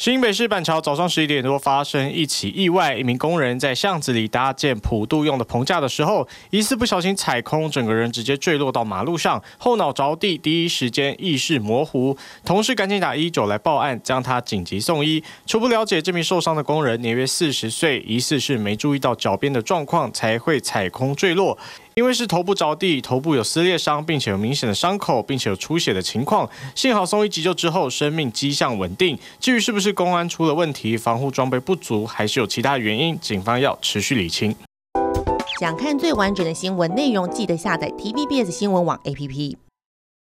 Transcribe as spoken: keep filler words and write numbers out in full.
新北市板桥早上十一点多发生一起意外，一名工人在巷子里搭建普渡用的棚架的时候，疑似不小心踩空，整个人直接坠落到马路上，后脑着地，第一时间意识模糊。同事赶紧打一一九来报案，将他紧急送医。初步了解，这名受伤的工人年约四十岁，疑似是没注意到脚边的状况，才会踩空坠落。因为是头部着地，头部有撕裂伤，并且有明显的伤口，并且有出血的情况，幸好送医急救之后，生命迹象稳定。至于是不是公安出了问题，防护装备不足，还是有其他原因，警方要持续理清。 想看最完整的新闻内容，记得下载 T V B S 新闻网 A P P。